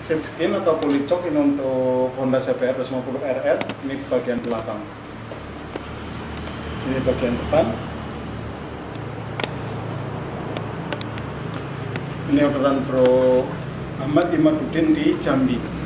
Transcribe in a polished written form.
seat skin atau kulit cok ini untuk Honda CBR 250 RR. Ini bagian belakang, ini bagian depan. Ini orderan Bro Ahmad Imaduddin di Jambi.